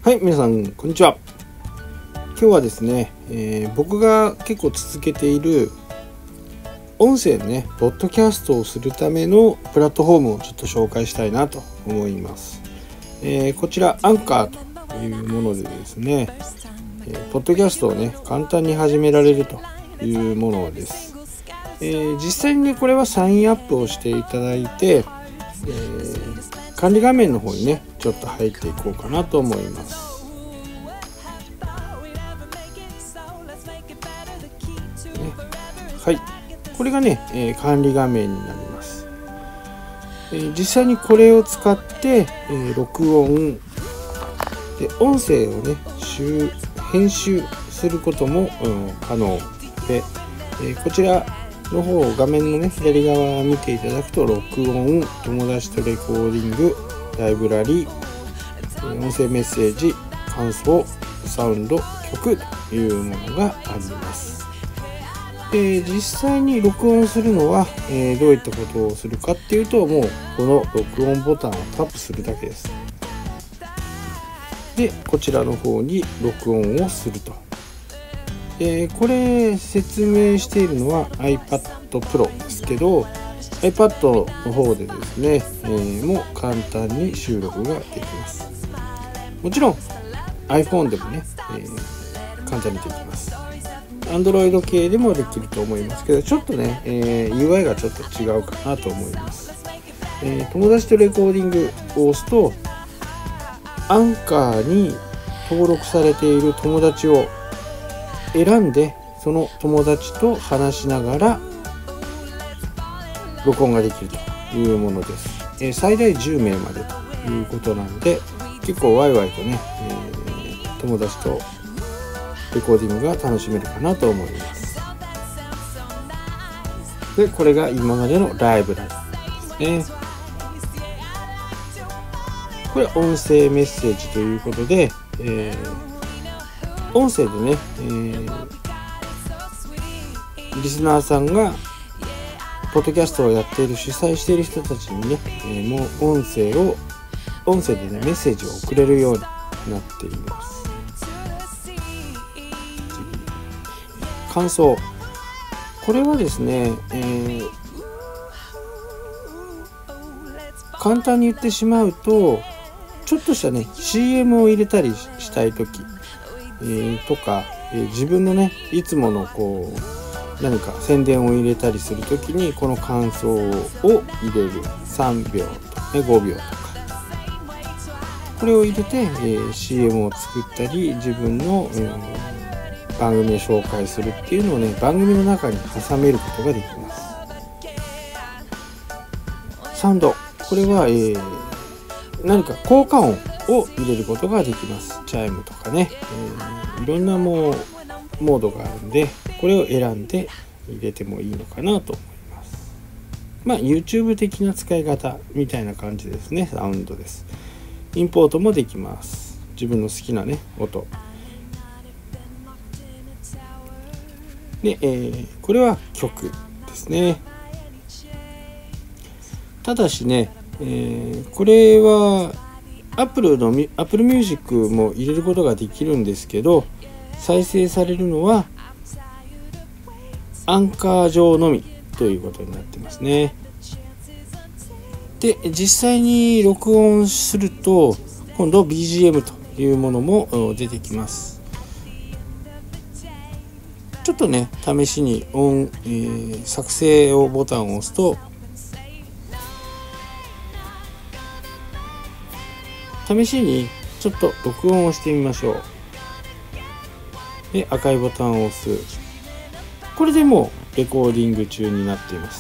はい、皆さんこんにちは。今日はですね、僕が結構続けている音声のねポッドキャストをするためのプラットフォームをちょっと紹介したいなと思います。こちらアンカーというものでですね、ポッドキャストをね簡単に始められるというものです。実際にねこれはサインアップをしていただいて、管理画面の方にねちょっと入っていこうかなと思います。はい、これがね、管理画面になります。実際にこれを使って、録音で音声をね編集することも、可能で、こちらの方画面のね左側を見ていただくと録音、友達とレコーディング、ライブラリー、音声メッセージ、感想、サウンド、曲というものがあります。実際に録音するのは、どういったことをするかっていうと、もうこの録音ボタンをタップするだけです。でこちらの方に録音をすると。これ説明しているのは iPad Pro ですけど、 iPad の方でですね、もう簡単に収録ができます。もちろん iPhone でもね、簡単にできます。 Android 系でもできると思いますけど、ちょっとね、UI がちょっと違うかなと思います。友達とレコーディングを押すとアンカーに登録されている友達を選んで、その友達と話しながら録音ができるというものです。最大10名までということなんで、結構ワイワイとね、友達とレコーディングが楽しめるかなと思います。でこれが今までのライブラリですね。これは音声メッセージということで、音声でね、リスナーさんがポッドキャストをやっている主催している人たちにね、もう音声でねメッセージを送れるようになっています。感想、これはですね、簡単に言ってしまうと、ちょっとしたね CM を入れたりしたい時、とか、自分のねいつものこう何か宣伝を入れたりする時にこの感想を入れる3秒とか、ね、5秒とか、これを入れて、CM を作ったり自分の、番組を紹介するっていうのをね番組の中に挟めることができます。サウンド、これは、何か効果音を入れることができます。チャイムとかね、いろんなモードがあるんで、これを選んで入れてもいいのかなと思います。YouTube 的な使い方みたいな感じですね。サウンドです。インポートもできます。自分の好きなね音で、これは曲ですね。ただしね、これは Apple Music も入れることができるんですけど、再生されるのはアンカー上のみということになってますね。で実際に録音すると今度 BGM というものも出てきます。ちょっとね試しに作成をボタンを押すと試しにちょっと録音をしてみましょう。で赤いボタンを押す。これでもうレコーディング中になっています。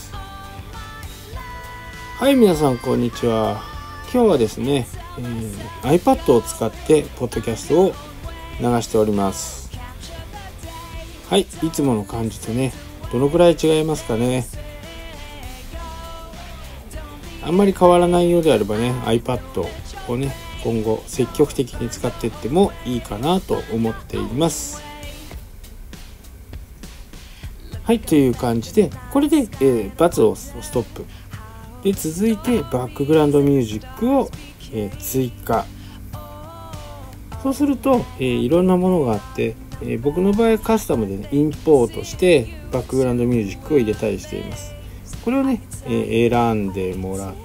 はい、皆さんこんにちは。今日はですね、iPad を使ってポッドキャストを流しております。はい、いつもの感じとねどのくらい違いますかね。あんまり変わらないようであればね iPad をね今後積極的に使っていってもいいかなと思っています。はい、という感じでこれで、×をストップで、続いてバックグラウンドミュージックを、追加そうすると、いろんなものがあって、僕の場合カスタムで、ね、インポートしてバックグラウンドミュージックを入れたりしています。これをね、選んでもらって、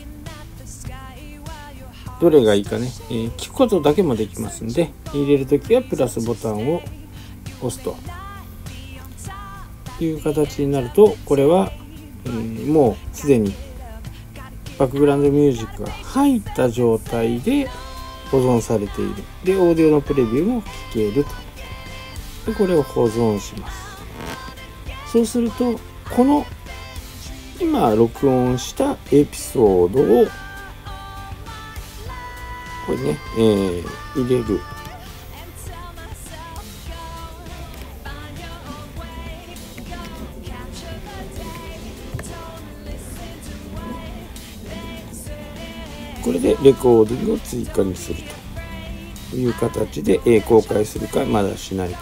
どれがいいかね、聞くことだけもできますんで、入れるときはプラスボタンを押すという形になると、これは、もうすでにバックグラウンドミュージックが入った状態で保存されている。で、オーディオのプレビューも聞けると。で、これを保存します。そうすると、この今録音したエピソードをこれね、入れる。これでレコーディングを追加にするという形で、公開するかまだしないか。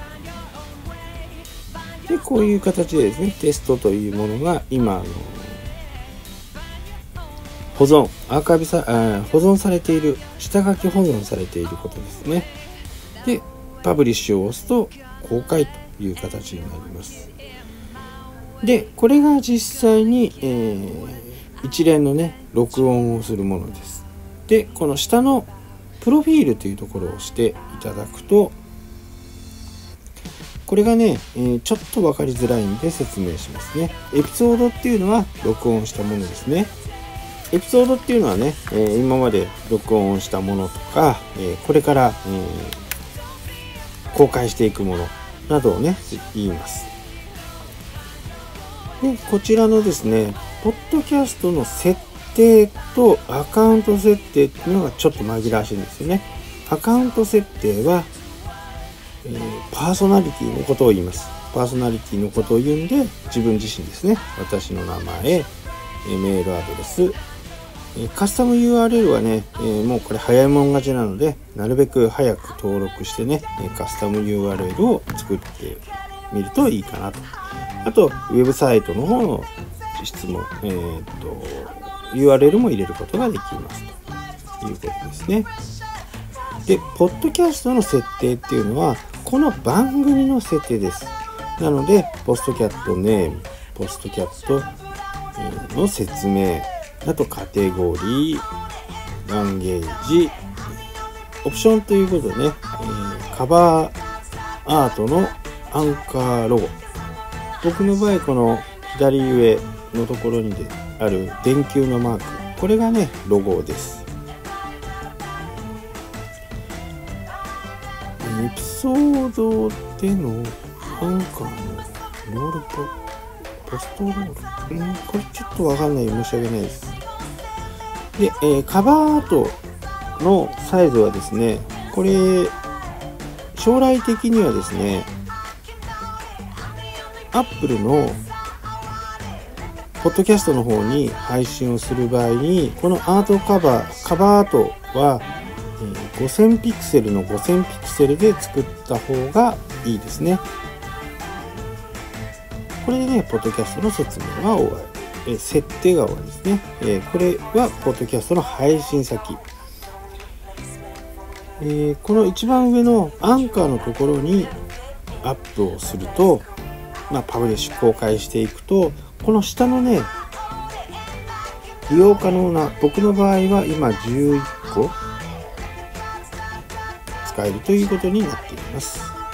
で、こういう形でですね、テストというものが今保存されている、下書き保存されていることですね。で、パブリッシュを押すと公開という形になります。で、これが実際に、一連のね、録音をするものです。で、この下のプロフィールというところを押していただくと、これがね、ちょっと分かりづらいんで説明しますね。エピソードっていうのは録音したものですね。エピソードっていうのはね、今まで録音したものとか、これから、公開していくものなどをね、言います。で、こちらのですね、ポッドキャストの設定とアカウント設定っていうのがちょっと紛らわしいんですよね。アカウント設定は、パーソナリティのことを言います。パーソナリティのことを言うんで、自分自身ですね。私の名前、メールアドレス、カスタム URL はね、もうこれ早いもん勝ちなので、なるべく早く登録してね、カスタム URL を作ってみるといいかなと。あと、ウェブサイトの方の質問、URL も入れることができますということですね。で、ポッドキャストの設定っていうのは、この番組の設定です。なので、ポストキャットネーム、ポストキャットの説明、あとカテゴリー、ランゲージ、オプションということでね、カバーアートのアンカーロゴ。僕の場合、この左上のところにある電球のマーク、これがね、ロゴです。エピソードでのアンカーのロールポストロール、これちょっとわかんないよ、申し訳ないです。で、カバーアートのサイズはですね、これ将来的にはですね、Apple のポッドキャストの方に配信をする場合に、このアートカバーアートは5000ピクセルの5000ピクセルで作った方がいいですね。これでね、ポッドキャストの説明が終わり、設定が終わりですね。これはポッドキャストの配信先。この一番上のアンカーのところにアップをすると、パブリッシュ公開していくと、この下のね、利用可能な、僕の場合は今11個使えるということになっています。